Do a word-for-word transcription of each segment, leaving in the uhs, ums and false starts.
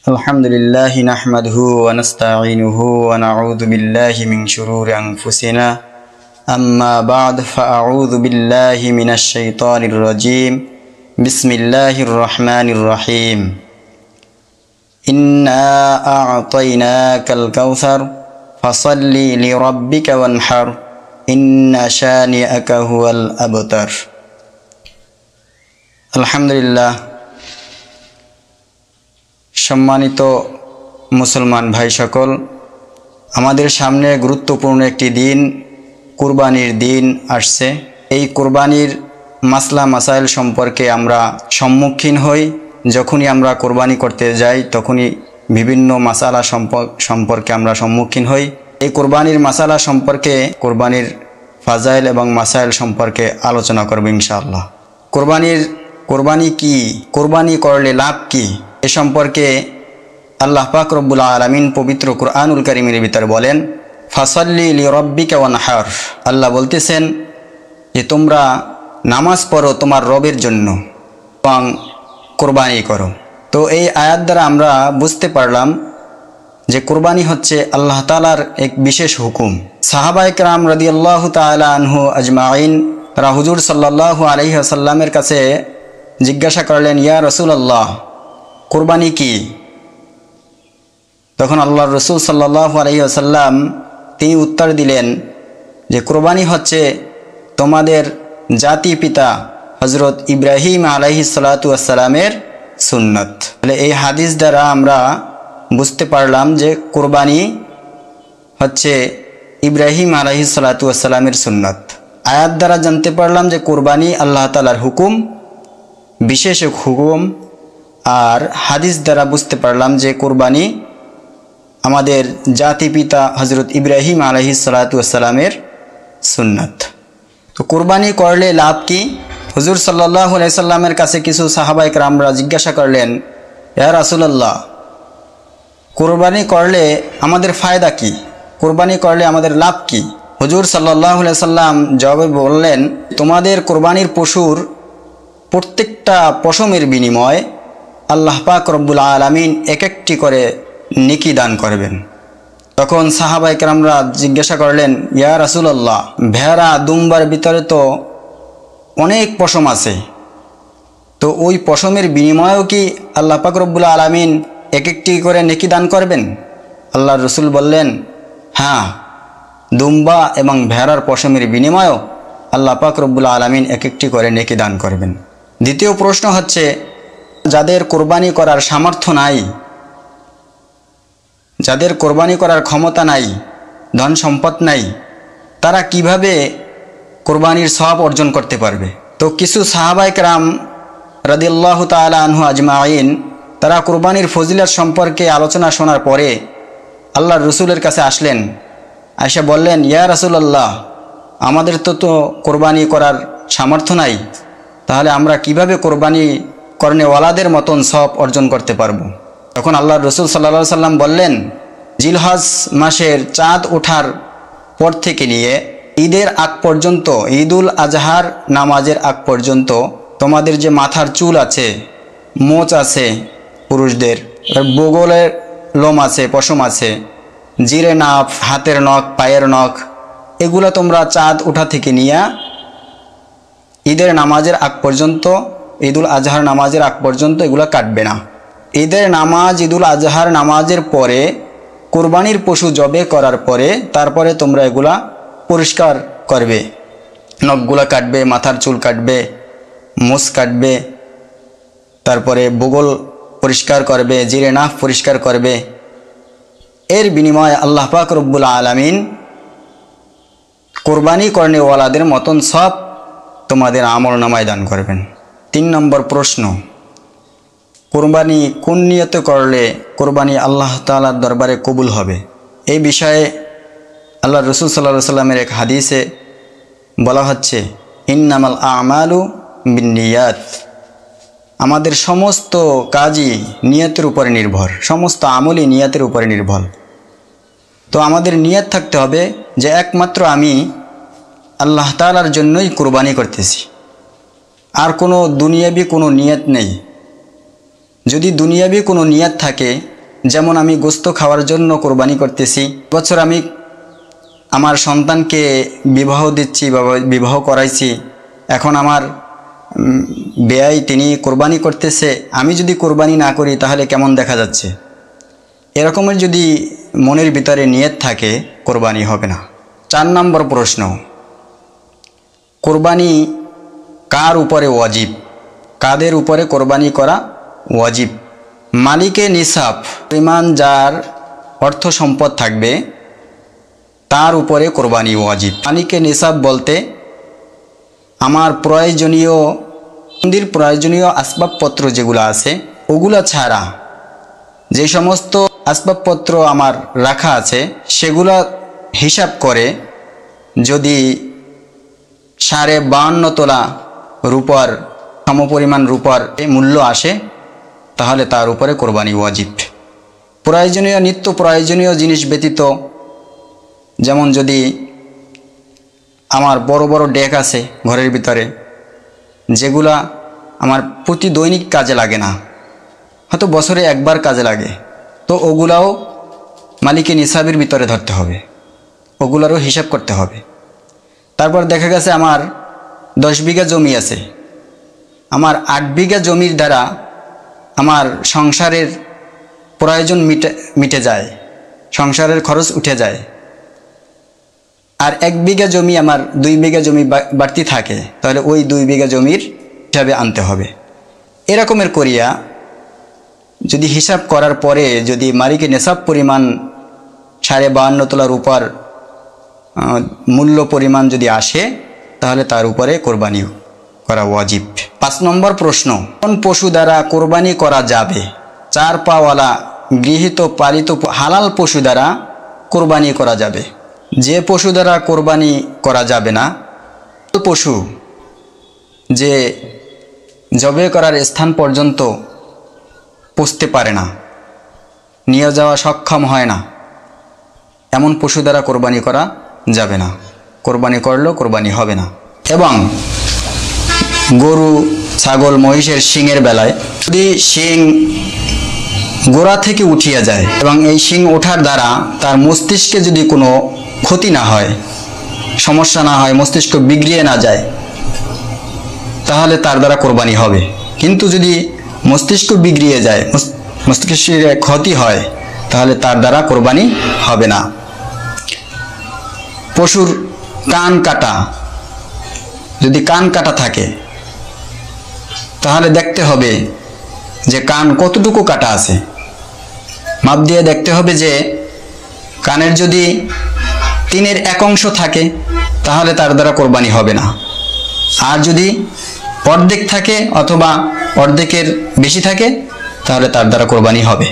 Alhamdulillahi nahmaduhu wa nasta'inuhu wa na'udhu billahi min shururi anfusina amma ba'd fa'a'udhu billahi minash shaitanir rajim bismillahir rahmanir rahim inna a'tainakal kautsar fasalli li rabbika wanhar inna shani'aka huwal abtar. Alhamdulillah, সম্মানিত মুসলমান ভাই সকল, আমাদের সামনে গুরুত্বপূর্ণ একটি দিন, কুরবানির দিন আসছে। এই কুরবানির মাসলা মাসাইল সম্পর্কে আমরা সম্মুখীন হই। যখনই আমরা কুরবানি করতে যাই তখনই বিভিন্ন মাসালা সম্পর্কে আমরা সম্মুখীন হই। এই কুরবানির মাসালা সম্পর্কে, কুরবানির ফাজাইল এবং মাসাইল সম্পর্কে আলোচনা করব ইনশাআল্লাহ। কুরবানির কুরবানি কি, কুরবানি করলে লাভ কি, এ সম্পর্কে আল্লাহ পাক রব্বুল আলামিন পবিত্র কুরআনুল কারীমের ভিতরে বলেন, ফাসাল্লি লিরাব্বিকা ওয়ানহার। আল্লাহ বলতেছেন যে তোমরা নামাজ পড়ো তোমার রবের জন্য এবং কুরবানি করো। তো এই আয়াত দ্বারা আমরা বুঝতে পারলাম যে কুরবানি হচ্ছে আল্লাহ তাআলার এক বিশেষ হুকুম। সাহাবায়ে কেরাম রাদিয়াল্লাহু তাআলা আনহু আজমাইন তারা হুজুর সাল্লাল্লাহু আলাইহি ওয়াসাল্লামের কাছে জিজ্ঞাসা করলেন, ইয়া রাসূলুল্লাহ, কুরবানি কি? তখন আল্লাহর রাসূল সাল্লাল্লাহু আলাইহি ওয়াসাল্লাম তিনি উত্তর দিলেন যে কুরবানি হচ্ছে তোমাদের জাতি পিতা হযরত ইব্রাহিম আলাইহিস সালাতু ওয়াস সালামের সুন্নাত। তাহলে এই হাদিস দ্বারা আমরা বুঝতে পারলাম যে কুরবানি হচ্ছে ইব্রাহিম আলাইহিস সালাতু ওয়াস সালামের সুন্নাত। আয়াত দ্বারা জানতে পারলাম যে কুরবানি আল্লাহ তাআলার হুকুম, বিশেষ হুকুম। আর হাদিস দ্বারা বুঝতে পারলাম যে কুরবানি আমাদের জাতি পিতা হযরত ইব্রাহিম আলাইহিস সালাতু ওয়াস সালামের সুন্নাত। তো কুরবানি করলে লাভ কি? হুজুর সাল্লাল্লাহু আলাইহি সাল্লামের কাছে কিছু সাহাবায়ে কেরামরা জিজ্ঞাসা করলেন, ইয়া রাসূলুল্লাহ, কুরবানি করলে আমাদের ফায়দা কি, কুরবানি করলে আমাদের লাভ কি? হুজুর সাল্লাল্লাহু আলাইহি সাল্লাম জবাবে বললেন, তোমাদের কুরবানির পশুর প্রত্যেকটা পশমের বিনিময়ে আল্লাহ পাক রব্বুল আলামিন এক একটি করে নেকি দান করবেন। তখন সাহাবায়ে কেরামরা জিজ্ঞাসা করলেন, ইয়া রাসূলুল্লাহ, ভেড়া দুম্বার ভিতরে তো অনেক পশম আছে, তো ওই পশমের বিনিময়েও কি আল্লাহ পাক রব্বুল আলামিন এক একটি করে নেকি দান করবেন? আল্লাহর রাসূল বললেন, হ্যাঁ, দুম্বা এবং ভেড়ার পশমের বিনিময়েও আল্লাহ পাক রব্বুল আলামিন এক একটি করে নেকি দান করবেন। দ্বিতীয় প্রশ্ন হচ্ছে, যাদের কোরবানি করার সামর্থ্য নাই, যাদের কোরবানি করার ক্ষমতা নাই, ধন সম্পদ নাই, তারা কিভাবে কোরবানির সওয়াব অর্জন করতে পারবে? তো কিছু সাহাবায়ে কেরাম রাদিয়াল্লাহু তাআলা আনহু আজমাইন তারা কোরবানির ফজিলত সম্পর্কে আলোচনা শোনার পরে আল্লাহর রাসূলের কাছে আসলেন। আয়েশা বললেন, ইয়া রাসূলুল্লাহ, আমাদের তো তো কোরবানি করার সামর্থ্য নাই, তাহলে আমরা কিভাবে কোরবানি করনেওয়ালাদের মতন সওয়াব অর্জন করতে পারবো? তখন আল্লাহর রাসূল সাল্লাল্লাহু আলাইহি সাল্লাম বললেন, জিলহজ মাসের চাঁদ ওঠার পর থেকে নিয়ে ঈদের আগ পর্যন্ত, ঈদুল আজহার নামাজের আগ পর্যন্ত তোমাদের যে মাথার চুল আছে, মোচ আছে পুরুষদের, বগলের লোম আছে, পশম আছে, জিরে নাফ, হাতের নখ, পায়ের নখ, এগুলো তোমরা চাঁদ ওঠা থেকে নিয়ে ঈদের নামাজের আগ পর্যন্ত, ঈদুল আজহার নামাজের আগ পর্যন্ত এগুলো কাটবে না। ঈদের নামাজ, ঈদুল আজহার নামাজের পরে কুরবানির পশু জবে করার পরে তারপরে তোমরা এগুলা পরিষ্কার করবে, নখগুলা কাটবে, মাথার চুল কাটবে, মোচ কাটবে, তারপরে বগল পরিষ্কার করবে, জিরে নাফ পরিষ্কার করবে। এর বিনিময়ে আল্লাহ পাক রব্বুল আলামিন কোরবানি করনেওয়ালাদের মতন সব তোমাদের আমলনামায় দান করবেন। তিন নম্বর প্রশ্ন, কোরবানি কোন নিয়তে করলে কোরবানি আল্লাহ তাআলার দরবারে কবুল হবে? এই বিষয়ে আল্লাহর রাসূল সাল্লাল্লাহু আলাইহি সাল্লামের এক হাদিসে বলা হচ্ছে, ইন্নামাল আমালু বিন্নিয়াত। আমাদের সমস্ত কাজই নিয়তের উপরে নির্ভর, সমস্ত আমলই নিয়তের উপরে নির্ভর। তো আমাদের নিয়ত থাকতে হবে যে একমাত্র আমি আল্লাহ তাআলার জন্যই কোরবানি করতেছি, আর কোনো দুনিয়াবি কোনো নিয়ত নেই। যদি দুনিয়াবি কোনো নিয়ত থাকে যেমন আমি গোস্ত খাওয়ার জন্য কোরবানি করতেছি, বছর আমি আমার সন্তানকে বিবাহ দিচ্ছি বা বিবাহ করাইছি, এখন আমার বেয়াই তিনি কোরবানি করতেছে, আমি যদি কোরবানি না করি তাহলে কেমন দেখা যাচ্ছে, এরকমের যদি মনের ভিতরে নিয়ত থাকে কোরবানি হবে না। চার নম্বর প্রশ্ন, কোরবানি কার উপরে ওয়াজিব? কাদের উপরে কোরবানি করা ওয়াজিব? মালিকে নিসাব পরিমাণ যার অর্থ সম্পদ থাকবে তার উপরে কোরবানি ওয়াজিব। মালিকে নিসাব বলতে আমার প্রয়োজনীয় মন্দির প্রয়োজনীয় আসবাবপত্র যেগুলো আছে ওগুলো ছাড়া যে সমস্ত আসবাবপত্র আমার রাখা আছে সেগুলো হিসাব করে যদি সাড়ে বাহান্ন তোলা রূপার সমপরিমাণ রূপার মূল্য আসে তাহলে তার উপরে কোরবানি ওয়াজিব। প্রয়োজনীয় নিত্য প্রয়োজনীয় জিনিস ব্যতীত, যেমন যদি আমার বড় বড় ডেক আছে ঘরের ভিতরে যেগুলা আমার প্রতি দৈনিক কাজে লাগে না, হয়তো বছরে একবার কাজে লাগে, তো ওগুলাও মালিকে নিসাবের ভিতরে ধরতে হবে, ওগুলারও হিসাব করতে হবে। তারপর দেখা গেছে আমার দশ বিঘা জমি আছে, আমার আট বিঘা জমির দ্বারা আমার সংসারের প্রয়োজন মিটে মিটে যায়, সংসারের খরচ উঠে যায়, আর এক বিঘা জমি আমার দুই বিঘা জমি বাড়তি থাকে, তাহলে ওই দুই বিঘা জমির হিসাবে আনতে হবে। এরকমের করিয়া যদি হিসাব করার পরে যদি মালিকে নেশাব পরিমাণ সাড়ে বাহান্ন তোলা রূপার মূল্য পরিমাণ যদি আসে তাহলে তার উপরে কোরবানি করা ওয়াজিব। পাঁচ নম্বর প্রশ্ন, কোন পশু দ্বারা কোরবানি করা যাবে? চার পাওয়ালা গৃহীত পালিত হালাল পশু দ্বারা কোরবানি করা যাবে। যে পশু দ্বারা কোরবানি করা যাবে না, পশু যে জবে করার স্থান পর্যন্ত পৌঁছতে পারে না, নিয়ে যাওয়া সক্ষম হয় না, এমন পশু দ্বারা কোরবানি করা যাবে না। কোরবানি করলেও কোরবানি হবে না। এবং গরু ছাগল মহিষের শিংয়ের বেলায় যদি শিং গোড়া থেকে উঠিয়া যায় এবং এই শিং ওঠার দ্বারা তার মস্তিষ্কে যদি কোনো ক্ষতি না হয়, সমস্যা না হয়, মস্তিষ্ক বিগড়িয়ে না যায়, তাহলে তার দ্বারা কোরবানি হবে। কিন্তু যদি মস্তিষ্ক বিগড়িয়ে যায়, মস্তিষ্কের ক্ষতি হয়, তাহলে তার দ্বারা কোরবানি হবে না। পশুর কান কাটা, যদি কান কাটা থাকে তাহলে দেখতে হবে যে কান কতটুকু কাটা আছে, মাপ দিয়ে দেখতে হবে যে কানের যদি তিনের এক অংশ থাকে তাহলে তার দ্বারা কোরবানি হবে না, আর যদি অর্ধেক থাকে অথবা অর্ধেকের বেশি থাকে তাহলে তার দ্বারা কোরবানি হবে।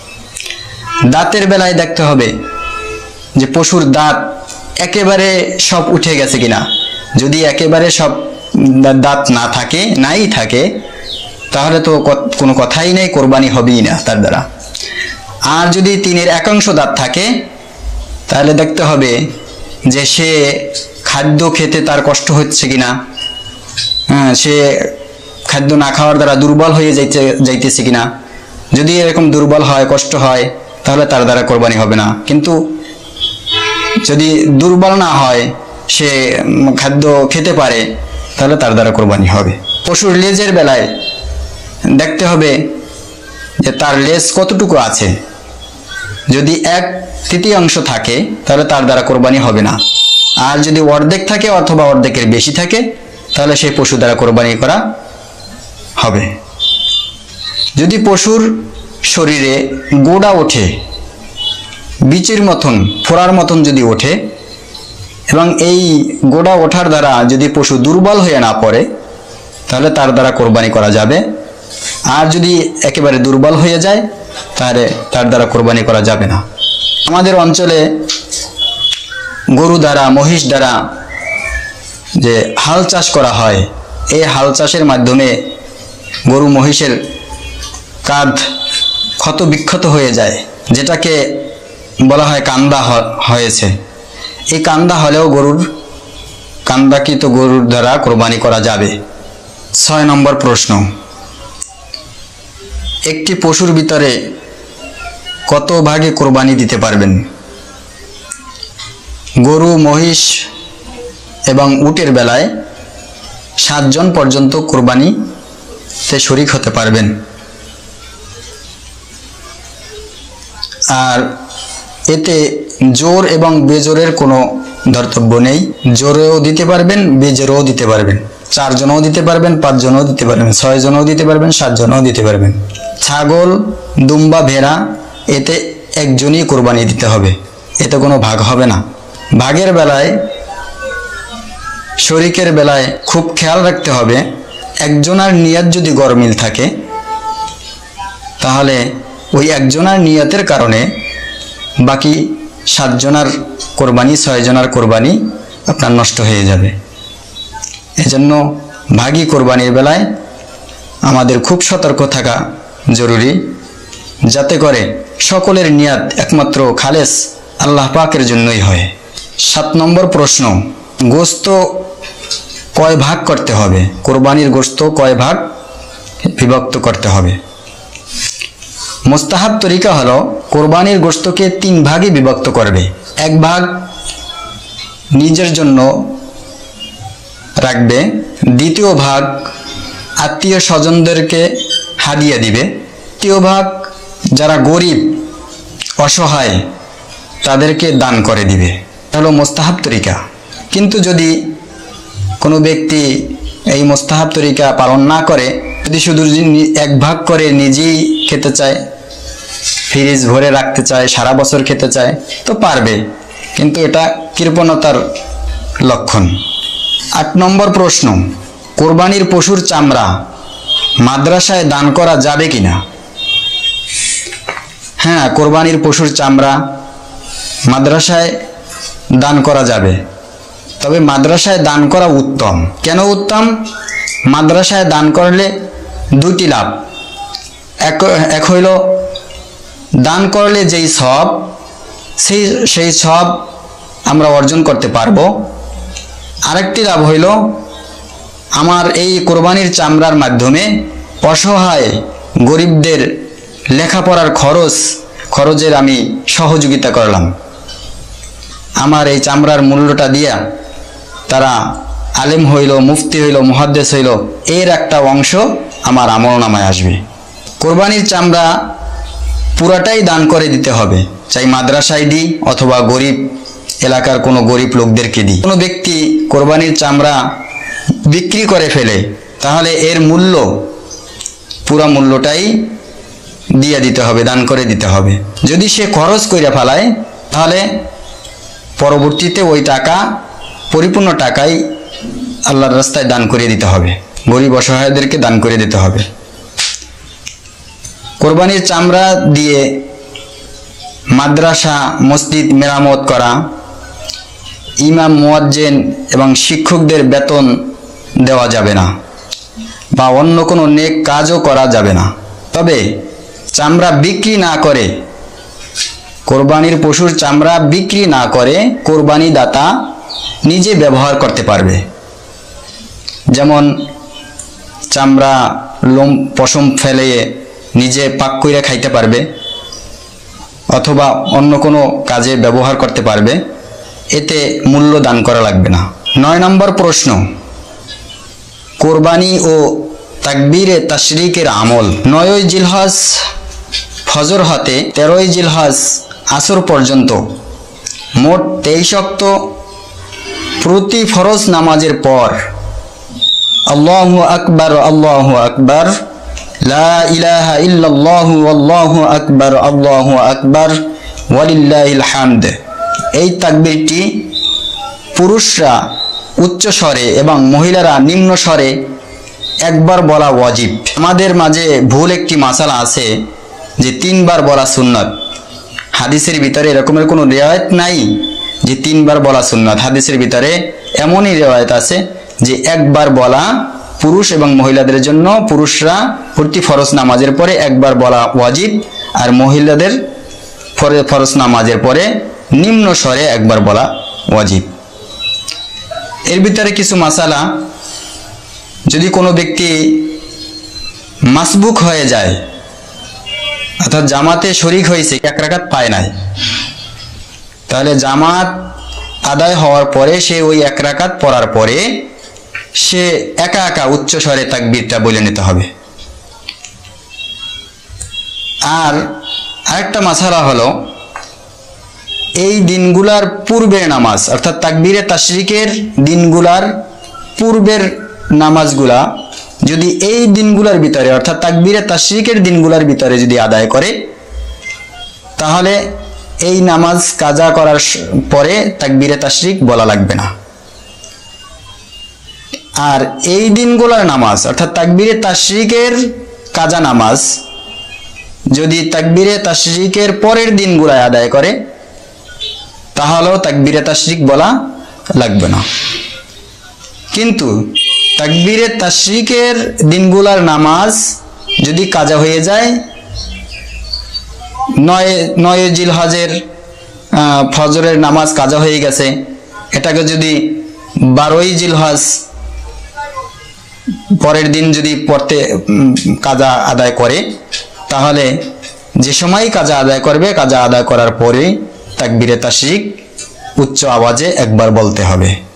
দাঁতের বেলায় দেখতে হবে যে পশুর দাঁত একেবারে সব উঠে গেছে কিনা। যদি একেবারে সব দাঁত না থাকে, নাই থাকে, তাহলে তো কোনো কথাই নেই, কোরবানি হবেই না তার দ্বারা। আর যদি তিনের একাংশ দাঁত থাকে তাহলে দেখতে হবে যে সে খাদ্য খেতে তার কষ্ট হচ্ছে কিনা, হ্যাঁ, সে খাদ্য না খাওয়ার দ্বারা দুর্বল হয়ে যাইতে যাইতেছে কিনা। যদি এরকম দুর্বল হয়, কষ্ট হয়, তাহলে তার দ্বারা কোরবানি হবে না। কিন্তু যদি দুর্বল না হয়, সে খাদ্য খেতে পারে, তাহলে তার দ্বারা কোরবানি হবে। পশুর লেজের বেলায় দেখতে হবে যে তার লেজ কতটুকু আছে। যদি এক তৃতীয়াংশ থাকে তাহলে তার দ্বারা কোরবানি হবে না, আর যদি অর্ধেক থাকে অথবা অর্ধেকের বেশি থাকে তাহলে সেই পশু দ্বারা কোরবানি করা হবে। যদি পশুর শরীরে গোড়া ওঠে, বিচির মতন, ফোড়ার মতন যদি ওঠে, এবং এই গোড়া ওঠার দ্বারা যদি পশু দুর্বল হয়ে না পড়ে তাহলে তার দ্বারা কোরবানি করা যাবে। আর যদি একেবারে দুর্বল হয়ে যায় তাহলে তার দ্বারা কোরবানি করা যাবে না। আমাদের অঞ্চলে গরু দ্বারা, মহিষ দ্বারা যে হাল চাষ করা হয়, এই হাল চাষের মাধ্যমে গরু মহিষের কাঁধ ক্ষত বিক্ষত হয়ে যায়, যেটাকে বলা হয় কান্দা হয়েছে। এই কান্দা হলেও গরুর কান্দাকৃত গরুর দ্বারা কোরবানি করা যাবে। ছয় নম্বর প্রশ্ন, একটি পশুর ভিতরে কত ভাগে কোরবানি দিতে পারবেন? গরু, মহিষ এবং উটের বেলায় সাতজন পর্যন্ত কোরবানিতে শরিক হতে পারবেন। আর এতে জোর এবং বেজোরের কোনো ধর্তব্য নেই। জোরেও দিতে পারবেন, বেজোরেও দিতে পারবেন। চারজনও দিতে পারবেন, পাঁচজনও দিতে পারবেন, ছয়জনও দিতে পারবেন, সাতজনও দিতে পারবেন। ছাগল, দুম্বা, ভেড়া এতে একজনই কোরবানি দিতে হবে, এতে কোনো ভাগ হবে না। ভাগের বেলায়, শরিকের বেলায় খুব খেয়াল রাখতে হবে, একজনের নিয়ত যদি গরমিল থাকে তাহলে ওই একজনের নিয়তের কারণে বাকি সাতজনের কোরবানি, ছয়জনের কোরবানি আপনার নষ্ট হয়ে যাবে। এজন্য ভাগী কোরবানির বেলায় আমাদের খুব সতর্ক থাকা জরুরি, যাতে করে সকলের নিয়াত একমাত্র খালেস আল্লাহ পাকের জন্যই হয়। সাত নম্বর প্রশ্ন, গোশত কয় ভাগ করতে হবে? কোরবানির গোশত কয় ভাগ বিভক্ত করতে হবে? মুস্তাহাব তরিকা হলো কোরবানির গোশতকে তিন ভাগে বিভক্ত করবে। এক ভাগ নিজের জন্য রাখবে, দ্বিতীয় ভাগ আত্মীয় স্বজনদেরকে হাদিয়া দিবে, তৃতীয় ভাগ যারা গরিব অসহায় তাদেরকে দান করে দিবে। হলো মুস্তাহাব তরিকা। কিন্তু যদি কোনো ব্যক্তি এই মুস্তাহাব তরিকা পালন না করে, যদি শুধু এক ভাগ করে নিজেই খেতে চায়, ফ্রিজ ভরে রাখতে চায়, সারা বছর খেতে চায়, তো পারবে, কিন্তু এটা কৃপণতার লক্ষণ। আট নম্বর প্রশ্ন, কোরবানির পশুর চামড়া মাদ্রাসায় দান করা যাবে কিনা? হ্যাঁ, কোরবানির পশুর চামড়া মাদ্রাসায় দান করা যাবে, তবে মাদ্রাসায় দান করা উত্তম। কেন উত্তম? মাদ্রাসায় দান করলে দুটি লাভ। এক এক হইল দান করলে যেই সব, সেই সেই সব আমরা অর্জন করতে পারবো। আরেকটি লাভ হইল আমার এই কোরবানির চামড়ার মাধ্যমে অসহায় গরিবদের লেখাপড়ার খরচ খরচের আমি সহযোগিতা করলাম। আমার এই চামড়ার মূল্যটা দিয়া তারা আলেম হইল, মুফতি হইল, মুহাদ্দিস হইল, এর একটা অংশ আমার আমলনামায় আসবে। কোরবানির চামড়া পুরাটাই দান করে দিতে হবে, চাই মাদ্রাসায় দিই অথবা গরিব এলাকার কোনো গরিব লোকদেরকে দিই। কোনো ব্যক্তি কোরবানির চামড়া বিক্রি করে ফেলে, তাহলে এর মূল্য, পুরা মূল্যটাই দিয়ে দিতে হবে, দান করে দিতে হবে। যদি সে খরচ করে ফেলায়, তাহলে পরবর্তীতে ওই টাকা, পরিপূর্ণ টাকাই আল্লাহর রাস্তায় দান করে দিতে হবে, গরিব অসহায়দেরকে দান করে দিতে হবে। কোরবানির চামড়া দিয়ে মাদ্রাসা, মসজিদ মেরামত করা, ইমাম, মুয়াজ্জিন এবং শিক্ষকদের বেতন দেওয়া যাবে না, বা অন্য কোনো নেক কাজও করা যাবে না। তবে চামড়া বিক্রি না করে, কোরবানির পশুর চামড়া বিক্রি না করে কোরবানি দাতা নিজে ব্যবহার করতে পারবে। যেমন চামড়া, লোম, পশম ফেলে নিজে পাক করে খাইতে পারবে, অথবা অন্য কোনো কাজে ব্যবহার করতে পারবে, এতে মূল্য দান করা লাগবে না। নয় নম্বর প্রশ্ন, কোরবানি ও তাকবীরে তাশরিকের আমল। নয়ই জিলহজ ফজর হতে তেরোই জিলহজ আসর পর্যন্ত মোট তেইশ ওয়াক্ত প্রতি ফরজ নামাজের পর আল্লাহু আকবার, আল্লাহু আকবার, লা ইলাহা ইল্লাল্লাহু, আল্লাহু আকবার, আল্লাহু আকবার, ওয়ালিল্লাহিল হামদ, এই তাকবীরটি পুরুষরা উচ্চ স্বরে এবং মহিলারা নিম্ন স্বরে একবার বলা ওয়াজিব। আমাদের মাঝে ভুল একটি মাসালা আছে যে তিনবার বলা সুন্নাত। হাদিসের ভিতরে এরকমের কোনো রিওয়ায়াত নাই যে তিনবার বলা সুন্নাত। হাদিসের ভিতরে এমনই রিওয়ায়াত আছে যে একবার বলা পুরুষ এবং মহিলাদের জন্য, পুরুষরা প্রতি ফরজ নামাজের পরে একবার বলা ওয়াজিব, আর মহিলাদের ফরজ নামাজের পরে নিম্ন স্বরে একবার বলা ওয়াজিব। এর ভিতরে কিছু মাসালা, যদি কোনো ব্যক্তি মাসবুক হয়ে যায়, অর্থাৎ জামাতে শরিক হয়েছে, এক রাকাত পায় নাই, তাহলে জামাত আদায় হওয়ার পরে সে ওই এক রাকাত পড়ার পরে সে একা একা উচ্চ স্বরে তাকবীরটা বলে নিতে হবে। আর আরেকটা মাসালা হলো, এই দিনগুলার পূর্বের নামাজ অর্থাৎ তাকবীরে তাশরিকের দিনগুলার পূর্বের নামাজগুলা যদি এই দিনগুলার ভিতরে অর্থাৎ তাকবীরে তাশরিকের দিনগুলার ভিতরে যদি আদায় করে, তাহলে এই নামাজ কাজা করার পরে তাকবীরে তাশরিক বলা লাগবে না। আর এই দিনগুলার নামাজ অর্থাৎ তাকবীরে তাশরিকের কাজা নামাজ যদি তাকবীরে তাশরিকের পরের দিনগুলায় আদায় করে, তাহলেও তাকবীরে তাশরিক বলা লাগবে না। কিন্তু তাকবীরে তাশরিকের দিনগুলার নামাজ যদি কাজা হয়ে যায়, নয় নয় জিলহজের ফজরের নামাজ কাজা হয়ে গেছে, এটাকে যদি বারোই জিলহজ পরের দিন যদি পড়তে কাজা আদায় করে, তাহলে যে সময় কাজা আদায় করবে, কাজা আদায় করার পরে তাকবীরে তাশরিক উচ্চ আওয়াজে একবার বলতে হবে।